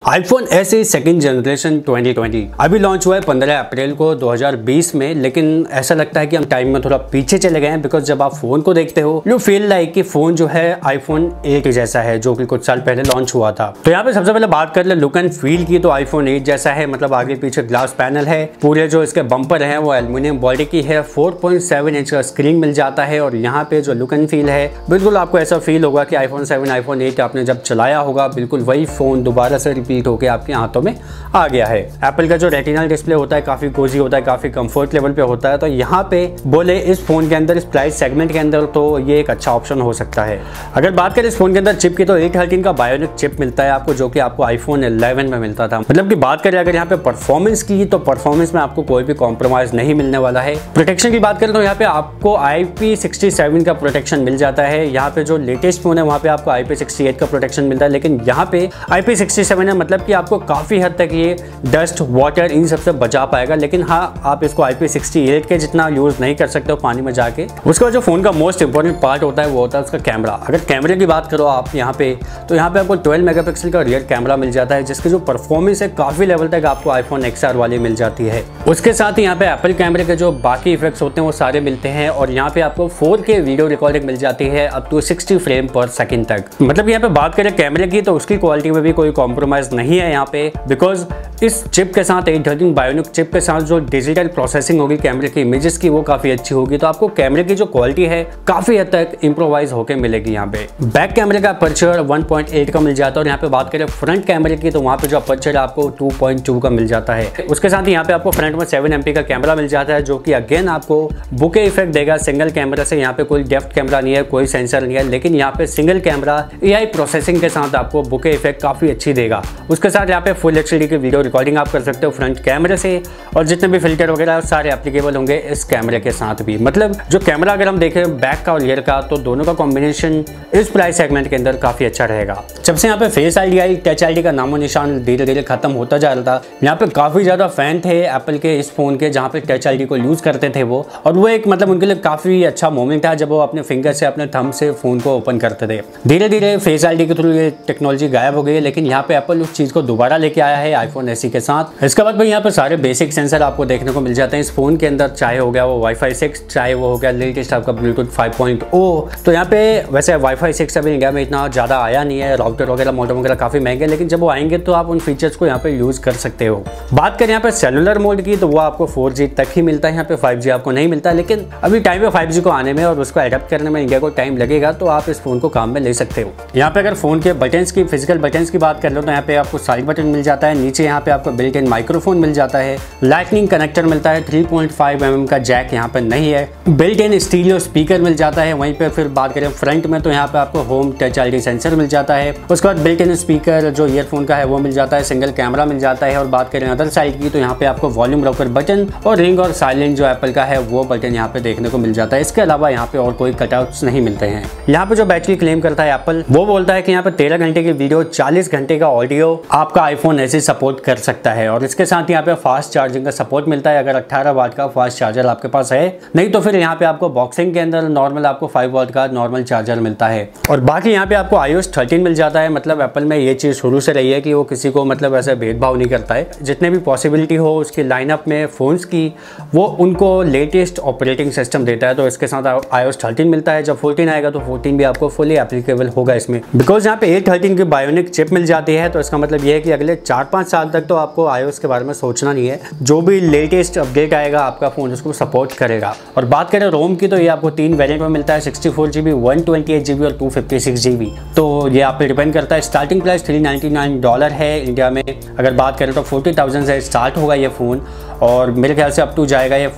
iPhone SE second generation 2020 अभी launch हुआ है 15 अप्रैल को 2020 में। लेकिन ऐसा लगता है कि हम टाइम में थोड़ा पीछे चले गए हैं, बिकॉज जब आप फोन को देखते हो यू फील लाइक कि फोन जो है iPhone 8 जैसा है, जो कि कुछ साल पहले लॉन्च हुआ था। तो यहाँ पे सबसे पहले बात कर ले लुक एंड फील की, तो iPhone 8 जैसा है, मतलब आगे पीछे ग्लास पैनल है, पूरे जो इसके बम्पर है वो एल्यूमिनियम बॉडी की है, 4.7 इंच का स्क्रीन मिल जाता है। और यहाँ पे जो लुक एंड फील है बिल्कुल आपको ऐसा फील होगा कि iPhone 7 iPhone 8 आपने जब चलाया होगा, बिल्कुल वही फोन दोबारा से रिपीट होकर आपके हाथों में आ गया है। एप्पल का जो रेटिनल डिस्प्ले होता है काफी कोजी होता है, काफी कंफर्ट लेवल पे होता है। तो यहाँ पे बोले इस फोन के अंदर, इस प्राइस सेगमेंट के अंदर, तो ये एक अच्छा ऑप्शन हो सकता है। अगर बात करें इस फोन के अंदर चिप की, तो 813 का बायोनिक चिप मिलता है आपको, जो कि आपको iPhone 11 में मिलता था। मतलब की बात करें अगर यहाँ पे परफॉर्मेंस की, तो परफॉर्मेंस में आपको कोई भी कॉम्प्रोमाइज नहीं मिलने वाला है। प्रोटेक्शन की बात करें तो यहाँ पे आपको IP67 का प्रोटेक्शन मिल जाता है। यहाँ पे जो लेटेस्ट फोन है वहाँ पे आपको IP68 का प्रोटेक्शन मिलता है, लेकिन यहाँ पे IP67 है, मतलब कि आपको काफी हद तक ये डस्ट, वाटर इन सबसे बचा पाएगा। लेकिन हाँ, आप इसको IP68 के जितना यूज नहीं कर सकते हो पानी में जाके। उसका जो फोन का मोस्ट इंपॉर्टेंट पार्ट होता है वो होता है उसका कैमरा। अगर कैमरे की बात करो आप यहाँ पे, तो यहाँ पे आपको 12 मेगापिक्सल का रियर कैमरा मिल जाता है, जिसकी जो परफॉर्मेंस है काफी लेवल तक आपको iPhone XR वाली मिल जाती है। उसके साथ ही यहाँ पे एप्पल कैमरे के जो बाकी इफेक्ट्स होते हैं वो सारे मिलते हैं। और यहाँ पे आपको 4K वीडियो रिकॉर्डिंग मिल जाती है up to 60 frame per second तक। मतलब यहाँ पे बात करें कैमरे की, तो उसकी क्वालिटी में भी कोई कॉम्प्रोमाइज नहीं है यहाँ पे, बिकॉज इस चिप के साथ 813 बायोनिक चिप के साथ जो डिजिटल प्रोसेसिंग होगी कैमरे की इमेजेस की, वो काफी अच्छी होगी। तो आपको कैमरे की जो क्वालिटी है काफी हद तक इम्प्रोवाइज होकर मिलेगी। यहाँ पे बैक कैमरे का अपर्चर 1.8 का मिल जाता है। और यहाँ पे बात करें फ्रंट कैमरे की, तो वहाँ पे जो अपर्चर आपको 2.2 का मिल जाता है। उसके साथ ही यहाँ पे आपको फ्रंट में 7 MP का कैमरा मिल जाता है, जो कि अगेन आपको बुके इफेक्ट देगा। सिंगल कैमरा से यहाँ पे कोई डेप्थ कैमरा नहीं है, कोई सेंसर नहीं है, लेकिन यहाँ पे सिंगल कैमरा AI प्रोसेसिंग के साथ आपको बुके इफेक्ट काफी अच्छी देगा। उसके साथ यहाँ पे फुल HD की वीडियो रिकॉर्डिंग आप कर सकते हो फ्रंट कैमरे से, और जितने भी फिल्टर वगैरह सारे एप्लीकेबल होंगे इस कैमरे के साथ भी। मतलब जो कैमरा अगर हम देखें बैक का और रियर का, तो दोनों का कॉम्बिनेशन इस प्राइस सेगमेंट के अंदर काफी अच्छा रहेगा। जब से यहाँ पे फेस ID आई, टच ID का नामो निशान धीरे धीरे खत्म होता जा रहा था। यहाँ पे काफी ज्यादा फैन थे एप्पल के इस फोन के, जहाँ पे टच ID को यूज करते थे वो, और वो एक मतलब उनके लिए काफी अच्छा मोमेंट था जब वो अपने फिंगर से, अपने थंब से फोन को ओपन करते थे। धीरे धीरे फेस ID के थ्रू ये टेक्नोलॉजी गायब हो गई है, लेकिन यहाँ पे एप्पल उस चीज को दोबारा लेके आया है iPhone SE के साथ। इसके बाद भाई यहाँ पे सारे बेसिक सेंसर आपको देखने को मिल जाते हैं इस फोन के अंदर, चाहे हो गया वो Wi-Fi 6, चाहे वो हो गया लेटेस्ट आपका Bluetooth 5.0। तो यहाँ पे वैसे Wi-Fi 6 अभी इंडिया में इतना ज़्यादा आया नहीं है, राउटर वगैरह मॉडेम वगैरह काफ़ी महंगे, लेकिन जब वो आएंगे तो आप उन फीचर्स को यहाँ पे यूज़ कर सकते हो। बात करें यहाँ पे सेलुलर मोड की, तो वो आपको 4G तक ही मिलता है, यहाँ पे 5G आपको नहीं मिलता। लेकिन अभी टाइम है 5G को आने में, और उसको एडप्ट करने में इंडिया को टाइम लगेगा, तो आप इस फोन को काम में ले सकते हो। यहाँ पे अगर फोन के बटन्स की, फिजिकल बटन्स की बात कर लो, तो यहाँ पे आपको साइड बटन मिल जाता है, नीचे यहाँ पे आपको बिल्ट इन माइक्रोफोन मिल जाता है, लाइटनिंग कनेक्टर मिलता है, 3.5 mm का जैक यहाँ पे नहीं है, बिल्ट इन स्टीरियो स्पीकर मिल जाता है। वहीं पे फिर बात करें फ्रंट में, तो यहाँ पे आपको होम टच ID सेंसर मिल जाता है। उसके बाद बिल्ट इन स्पीकर जो ईयरफोन का है वो मिल जाता है, सिंगल कैमरा मिल जाता है। और बात करें अदर साइड की, तो यहाँ पे आपको वॉल्यूम रॉकर बटन और रिंग और साइलेंट जो एप्पल का है वो बटन यहाँ पे देखने को मिल जाता है। इसके अलावा यहाँ पे और कोई कटआउट्स नहीं मिलते हैं। यहाँ पे जो बैटरी क्लेम करता है एप्पल, वो बोलता है कि यहाँ पे 13 घंटे की वीडियो, 40 घंटे का ऑडियो आपका iPhone SE सपोर्ट कर सकता है। और इसके साथ यहाँ पे फास्ट चार्जिंग का सपोर्ट मिलता है, अगर 18 वाट का फास्ट चार्जर आपके पास है। नहीं तो फिर यहाँ पे आपको बॉक्सिंग के अंदर नॉर्मल आपको 5 वाट का नॉर्मल चार्जर मिलता है। और बाकी यहाँ पे आपको iOS 13 मिल जाता है। मतलब एप्पल में ये चीज़ शुरू से रही है कि वो किसी को मतलब ऐसे भेदभाव नहीं करता है, जितने भी पॉसिबिलिटी हो उसकी लाइनअप में फ़ोन्स की, वो उनको लेटेस्ट ऑपरेटिंग सिस्टम देता है। तो इसके साथ iOS 13 मिलता है। जब 14 आएगा तो 14 भी आपको फुली एप्लीकेबल होगा इसमें, बिकॉज यहाँ पे 813 की बायोनिक चिप मिल जाती है। तो इसका मतलब ये है कि अगले 4-5 साल तक तो आपको iOS के बारे में सोचना नहीं है, जो भी लेटेस्ट अपडेट आएगा आपका फ़ोन उसको सपोर्ट करेगा। और बात करें रोम की, तो ये आपको 3 वेरिएंट में मिलता है, 64GB, 128GB और 256GB। तो ये आप पे डिपेंड करता है। स्टार्टिंग प्राइस $399 है इंडिया में। अगर बात करें तो 40,000 से स्टार्ट होगा ये फ़ोन, और मेरे ख्याल से अप टू जाएगा ये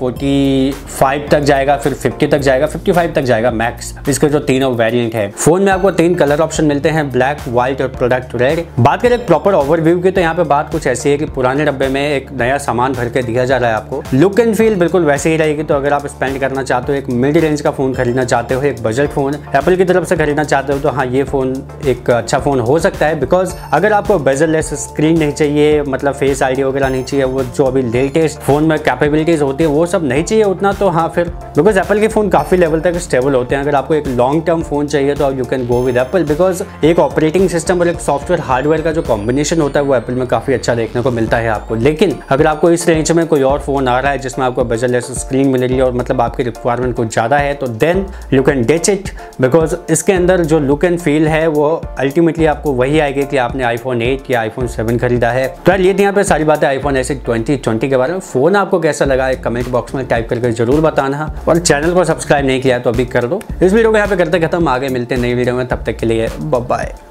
45 तक जाएगा, फिर 50 तक जाएगा, 55 तक जाएगा मैक्स। इसके जो तीनों वेरिएंट है। फोन में आपको 3 कलर ऑप्शन मिलते हैं, ब्लैक, व्हाइट और प्रोडक्ट रेड। बात करें प्रॉपर ओवरव्यू की, तो यहाँ पे बात कुछ ऐसी है कि पुराने डब्बे में एक नया सामान भर के दिया जा रहा है आपको। लुक एंड फील बिल्कुल वैसे ही रहेगी। तो अगर आप स्पेंड करना चाहते हो, एक मिड रेंज का फोन खरीदना चाहते हो, एक बजट फोन एप्पल की तरफ से खरीदना चाहते हो, तो हाँ ये फोन एक अच्छा फोन हो सकता है। बिकॉज अगर आपको बेजल-लेस स्क्रीन नहीं चाहिए, मतलब फेस आईडी वगैरह नहीं चाहिए, वो जो अभी लेटेस्ट फोन में कैपेबिलिटीज होती है वो सब नहीं चाहिए उतना, तो हाँ फिर बिकॉज एप्पल के फोन काफी लेवल तक स्टेबल होते हैं। अगर आपको एक लॉन्ग टर्म फोन चाहिए तो you can go with Apple, because एक ऑपरेटिंग सिस्टम और एक सॉफ्टवेयर हार्डवेयर का जो कॉम्बिनेशन होता है वो एप्पल में काफी अच्छा देखने को मिलता है आपको। लेकिन अगर आपको इस रेंज में कोई और फोन आ रहा है जिसमें आपको बेजल-लेस स्क्रीन मिल रही है और मतलब आपकी रिक्वायरमेंट कुछ ज़्यादा है, तो then you can ditch it, because इसके अंदर जो लुक एंड फील है वो अल्टीमेटली आपको वही आएगी कि आपने आईफोन 8 या आईफोन 7 खरीदा है। तो यार ये थी यहाँ पे सारी बातें आईफोन ऐसे 2020 के बारे में। फोन आपको कैसा लगा एक कमेंट बॉक्स में टाइप करके जरूर बताना, और चैनल को सब्सक्राइब नहीं किया तो अभी कर दो। इस वीडियो को यहाँ पे करते खत्म, आगे मिलते हैं नई वीडियो में, तब तक के लिए बाय बाय।